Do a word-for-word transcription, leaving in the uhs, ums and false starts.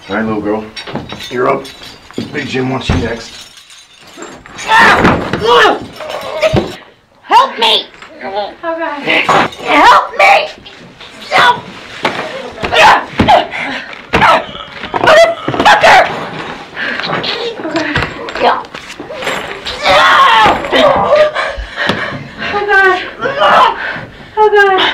All right, little girl. You're up. Big Jim wants you next. Help me! Oh God. Help me! Help! Motherfucker! Oh God. Oh God.